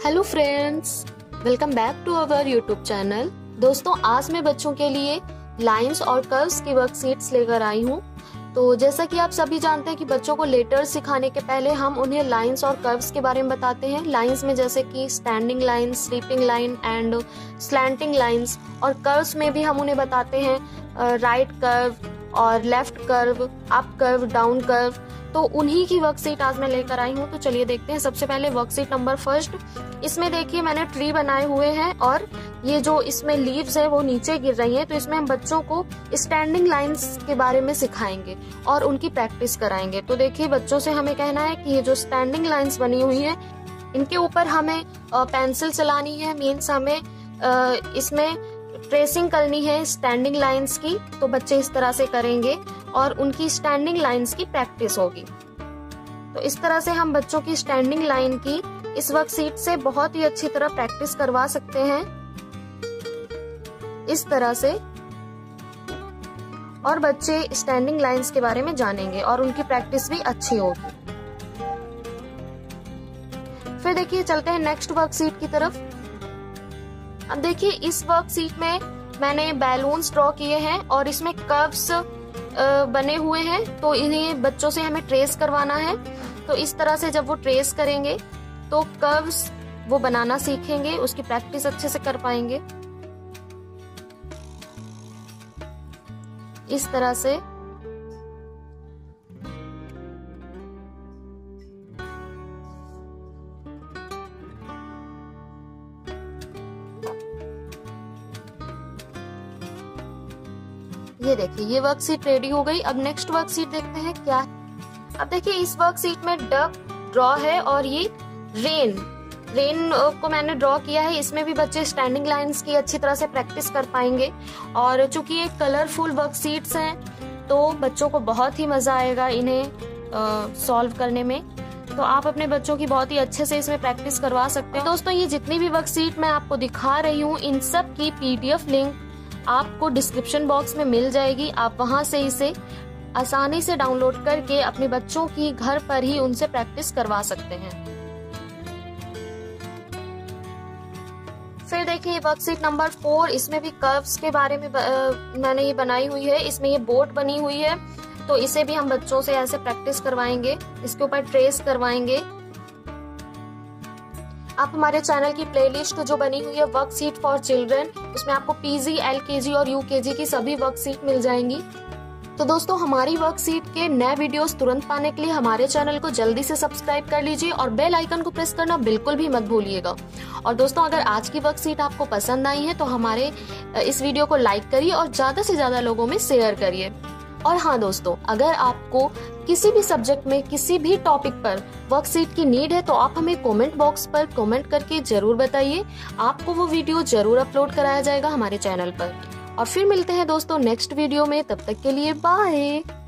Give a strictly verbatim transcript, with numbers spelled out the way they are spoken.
Hello friends, welcome back to our YouTube channel. दोस्तों, आज मैं बच्चों के लिए लाइंस और कर्व्स की वर्कशीट्स लेकर आई हूँ। तो जैसा कि आप सभी जानते हैं कि बच्चों को लेटर्स सिखाने के पहले हम उन्हें लाइंस और कर्व्स के बारे में बताते हैं। लाइंस में जैसे कि standing line, sleeping line and slanting lines, और कर्व्स में भी हम उन्हें बताते हैं राइट कर्व और left curve, up curve, down curve. तो उन्हीं की वर्कशीट आज मैं लेकर आई हूँ। तो चलिए देखते हैं। सबसे पहले वर्कशीट नंबर फर्स्ट। इसमें देखिए मैंने ट्री बनाए हुए हैं और ये जो इसमें लीव्स है वो नीचे गिर रही हैं। तो इसमें हम बच्चों को स्टैंडिंग लाइंस के बारे में सिखाएंगे और उनकी प्रैक्टिस कराएंगे। तो देखिए बच्चों से हमें कहना है कि ये जो स्टैंडिंग लाइंस बनी हुई है इनके ऊपर हमें पेंसिल चलानी है। मीन्स हमें इसमें ट्रेसिंग करनी है स्टैंडिंग लाइंस की। तो बच्चे इस तरह से करेंगे और उनकी स्टैंडिंग लाइंस की प्रैक्टिस होगी। तो इस तरह से हम बच्चों की स्टैंडिंग लाइन की इस वर्कशीट से बहुत ही अच्छी तरह प्रैक्टिस करवा सकते हैं, इस तरह से। और बच्चे स्टैंडिंग लाइंस के बारे में जानेंगे और उनकी प्रैक्टिस भी अच्छी होगी। फिर देखिए चलते हैं नेक्स्ट वर्कशीट की तरफ। अब देखिए इस वर्कशीट में मैंने बैलून्स ड्रॉ किए हैं और इसमें कर्व्स बने हुए हैं। तो इन्हें बच्चों से हमें ट्रेस करवाना है। तो इस तरह से जब वो ट्रेस करेंगे तो कर्व्स वो बनाना सीखेंगे, उसकी प्रैक्टिस अच्छे से कर पाएंगे। इस तरह से ये देखिए ये वर्कशीट रेडी हो गई। अब नेक्स्ट वर्कशीट देखते हैं क्या है। अब देखिए इस वर्कशीट में डक ड्रॉ है और ये रेन रेन को मैंने ड्रॉ किया है। इसमें भी बच्चे स्टैंडिंग लाइंस की अच्छी तरह से प्रैक्टिस कर पाएंगे। और चूंकि ये कलरफुल वर्कशीट्स हैं तो बच्चों को बहुत ही मजा आएगा इन्हें सॉल्व करने में। तो आप अपने बच्चों की बहुत ही अच्छे से इसमें प्रैक्टिस करवा सकते हैं। दोस्तों, ये जितनी भी वर्कशीट मैं आपको दिखा रही हूँ इन सब की पीडीएफ लिंक आपको डिस्क्रिप्शन बॉक्स में मिल जाएगी। आप वहां से इसे आसानी से डाउनलोड करके अपने बच्चों की घर पर ही उनसे प्रैक्टिस करवा सकते हैं। फिर देखिए वर्कशीट नंबर फोर। इसमें भी कर्व्स के बारे में आ, मैंने ये बनाई हुई है। इसमें ये बोट बनी हुई है। तो इसे भी हम बच्चों से ऐसे प्रैक्टिस करवाएंगे, इसके ऊपर ट्रेस करवाएंगे। आप हमारे चैनल की प्लेलिस्ट जो बनी हुई है वर्कशीट फॉर चिल्ड्रन, उसमें आपको पीजी, एलकेजी और यूकेजी की सभी वर्कशीट मिल जाएंगी। तो दोस्तों, हमारी वर्कशीट के नए वीडियोस तुरंत पाने के लिए हमारे चैनल को जल्दी से सब्सक्राइब कर लीजिए और बेल आइकन को प्रेस करना बिल्कुल भी मत भूलिएगा। और दोस्तों, अगर आज की वर्कशीट आपको पसंद आई है तो हमारे इस वीडियो को लाइक करिए और ज्यादा से ज्यादा लोगों में शेयर करिए। और हाँ दोस्तों, अगर आपको किसी भी सब्जेक्ट में किसी भी टॉपिक पर वर्कशीट की नीड है तो आप हमें कमेंट बॉक्स पर कमेंट करके जरूर बताइए। आपको वो वीडियो जरूर अपलोड कराया जाएगा हमारे चैनल पर। और फिर मिलते हैं दोस्तों नेक्स्ट वीडियो में। तब तक के लिए बाय।